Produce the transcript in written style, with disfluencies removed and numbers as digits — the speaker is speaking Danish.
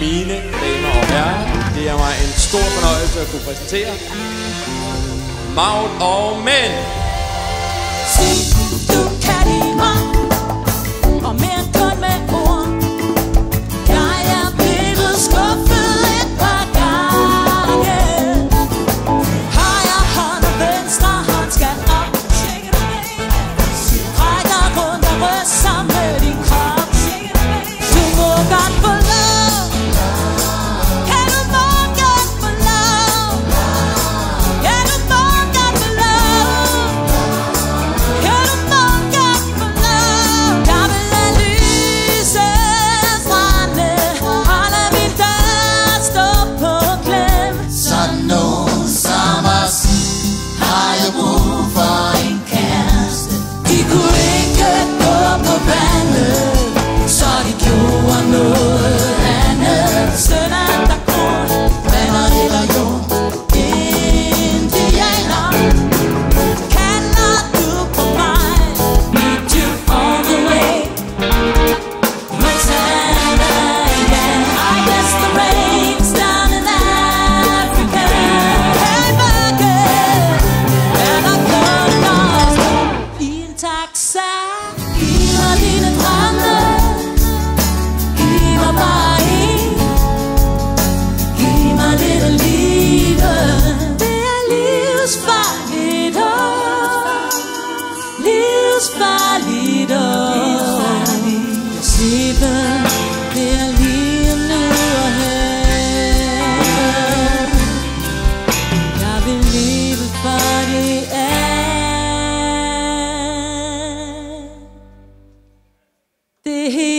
Mine damer og herrer, det er mig en stor fornøjelse at kunne præsentere Maud og Mænd. Sig, du kan lide mig, og mere kun med ord. Jeg er blevet skuffet et par gange. Højre hånd og venstre hånd skal op. Rækker rundt og rysser med din krop. Du må godt få lov. Kan du må godt få lov. Kan du må godt få lov. Kan du må godt få lov. Jeg vil lade lyset brænde, og lad min dør stå på klem. Sådan nogen som os har jo brug for en kæreste. De kunne ikke gå på vandet, så de gjorde noget andet. Sønder der korn, vander eller jord. Indianer, kalder du på mig? Meet you all the way. Montana, yeah. I guess the rain's down in Africa. Hey, bucket, and I come lost i en taxa. Giv mig dine drømme, giv mig bare en. Giv mig lidt af livet. Det er livsfarligt, livsfarligt. Slippen, det er lige nu og her. Jeg vil leve for det er. Det hele